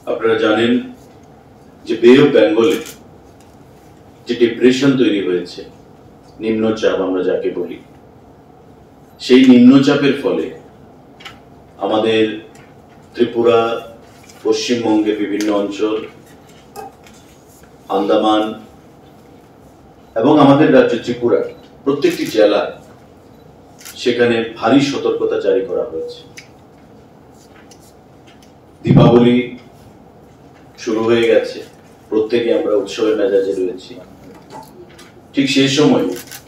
আপনারা জানেন যে বে অফ বেঙ্গলে যে ডিপ্রেশন তৈরি হয়েছে, নিম্নচাপ আমরা যাকে বলি, সেই নিম্নচাপের ফলে আমাদের ত্রিপুরা, পশ্চিমবঙ্গের বিভিন্ন অঞ্চল, আন্দামান এবং আমাদের রাজ্য ত্রিপুরা প্রত্যেকটি জেলায় সেখানে ভারী সতর্কতা জারি করা হয়েছে। দীপাবলি শুরু হয়ে গেছে, প্রত্যেকে আমরা উৎসবের মেজাজে রয়েছি। ঠিক সেই সময়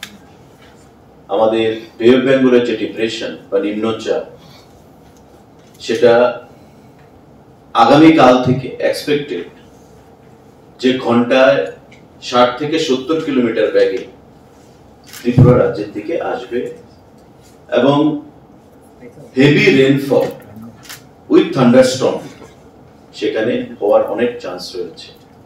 আমাদের বে অফ বেঙ্গলের যে ডিপ্রেশন বা নিম্নচাপ, সেটা আগামীকাল থেকে এক্সপেক্টেড যে ঘন্টায় 60 থেকে 70 কিলোমিটার বেগে ত্রিপুরা রাজ্যের দিকে আসবে এবং হেভি রেনফল উইথ থান্ডারস্টর্ম সেখানে হওয়ার অনেক চান্স রয়েছে।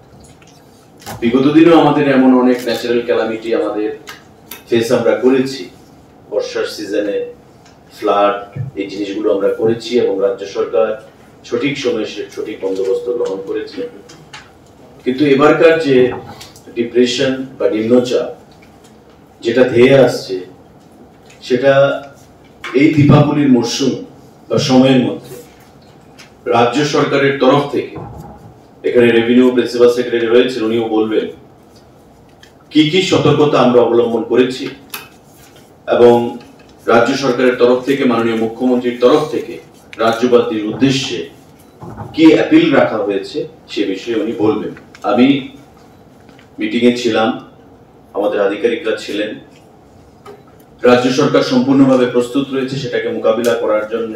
বিগত দিনেও আমাদের এমন অনেক ন্যাচারাল ক্যালামিটি আমাদের ফেস আমরা করেছি। বর্ষার সিজনে ফ্লাড, এই জিনিসগুলো আমরা করেছি এবং রাজ্য সরকার সঠিক সময়ে সঠিক বন্দোবস্ত গ্রহণ করেছে। কিন্তু এবারকার যে ডিপ্রেশন বা নিম্নচাপ যেটা ধেয়ে আসছে, সেটা এই দীপাবলির মরশুম বা সময়ের মধ্যে রাজ্য সরকারের তরফ থেকে, এখানে রেভিনিউ প্রিন্সিপাল সেক্রেটারি রয়েছেন, উনিও বলবেন কি কি সতর্কতা আমরা অবলম্বন করেছি এবং রাজ্য সরকারের তরফ থেকে, মাননীয় মুখ্যমন্ত্রীর তরফ থেকে রাজ্যবাসীর উদ্দেশ্যে কি অ্যাপিল রাখা হয়েছে সে বিষয়ে উনি বলবেন। আমি মিটিংয়ে ছিলাম, আমাদের আধিকারিকরা ছিলেন। রাজ্য সরকার সম্পূর্ণভাবে প্রস্তুত রয়েছে সেটাকে মোকাবিলা করার জন্য।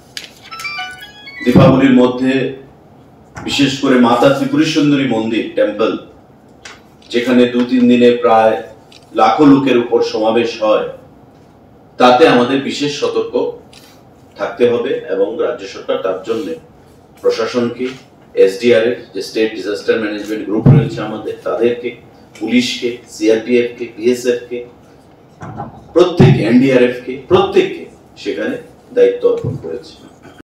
দীপাবলির মধ্যে বিশেষ করে মাতা ত্রিপুরা সুন্দরী মন্দির টেম্পল, যেখানে 2-3 দিনে প্রায় লাখো লোকের উপর সমাবেশ হয়, তাতে আমাদের বিশেষ সতর্ক থাকতে হবে এবং রাজ্য সরকার তার জন্য প্রশাসনকে, এসডিআরএফ যে স্টেট ডিজাস্টার ম্যানেজমেন্ট গ্রুপ রয়েছে আমাদের, তাদেরকে, পুলিশকে, সিআরপিএফ কে, বিএসএফ কে, প্রত্যেক এনডিআরএফ কে, প্রত্যেককে সেখানে দায়িত্ব অর্পণ করেছে।